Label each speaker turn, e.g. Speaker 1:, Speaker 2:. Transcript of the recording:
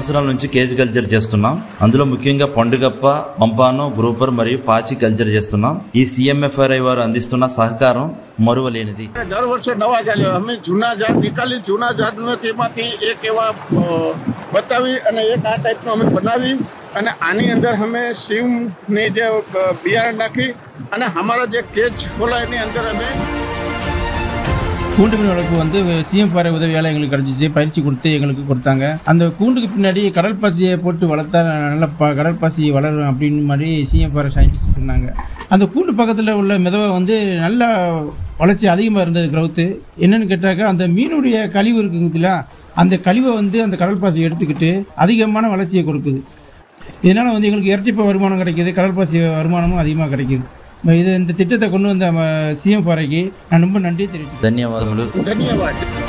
Speaker 1: సంవత్సరాల నుంచి cage culture చేస్తున్నాం. అందులో ముఖ్యంగా పండుగప్ప, పంపాను, గ్రూపర్ మరియు పాచి కల్చర్ చేస్తున్నాం. ఈ CMFRI వారు అందిస్తున్న సహకారం మరువలేనిది.
Speaker 2: દર વર્ષે નવા ચાલે અમે જૂના જાત નીકાળી જૂના જાતનો તેમાંથી એક એવા બતાવી અને એક આ ટાઈપનો અમે બનાવી અને આની અંદર અમે સીવને જે બિયારણ નાખી અને અમારા જે કેજ ખોલા એની અંદર અમે
Speaker 3: கூண்டு மீன் வளர்ப்பு வந்து CMFRI உதவியால் எங்களுக்கு கிடைச்சிச்சு. பயிற்சி கொடுத்து எங்களுக்கு கொடுத்தாங்க. அந்த கூண்டுக்கு பின்னாடி கடல் பாசியை போட்டு வளர்த்தா நல்ல கடல் பாசி வளரும் அப்படின்னு மாதிரி CMFRI சயின்டிஸ்ட் சொன்னாங்க. அந்த கூண்டு பக்கத்தில் உள்ள மிதவை வந்து நல்ல வளர்ச்சி அதிகமாக இருந்தது, க்ரௌத்து. என்னன்னு கேட்டாக்கா அந்த மீனுடைய கழிவு இருக்குங்களா, அந்த கழிவை வந்து அந்த கடல் பாசி எடுத்துக்கிட்டு அதிகமான வளர்ச்சியை கொடுக்குது. இதனால் வந்து எங்களுக்கு இரட்டிப்பு வருமானம் கிடைக்கிது, கடல் பாசி வருமானமும் அதிகமாக கிடைக்கிது. இந்த திட்டத்தை கொண்டு வந்த CMFRIக்கு நான் ரொம்ப நன்றி தெரிவிக்கிறேன்.
Speaker 1: ధన్యవాదములు.